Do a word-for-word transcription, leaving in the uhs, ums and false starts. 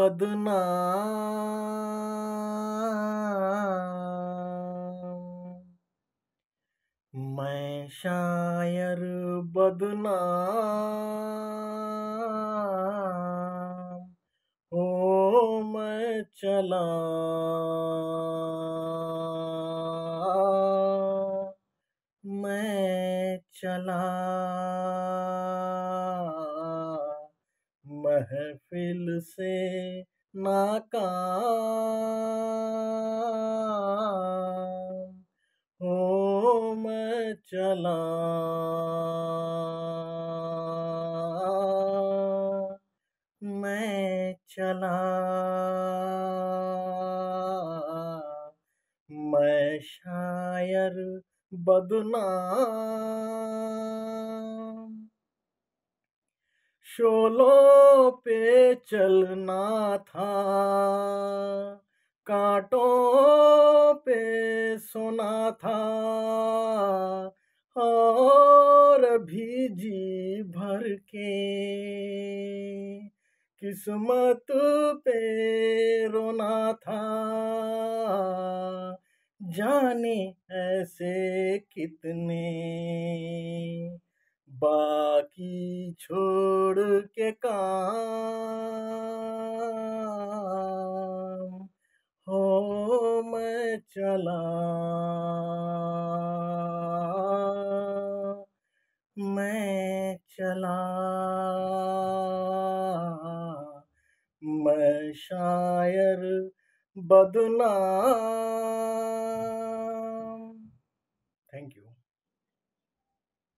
बदनाम। मैं शायर बदनाम, ओ मैं चला मैं चला महफिल से नाकाम, ओ मैं चला मैं चला मैं शायर बदनाम। शोलों पे चलना था, कांटों पे सोना था, और भी जी भर के किस्मत पे रोना था। जाने ऐसे कितने बाकी छोड़ के काम, हो मैं चला मैं चला मैं शायर बदनाम।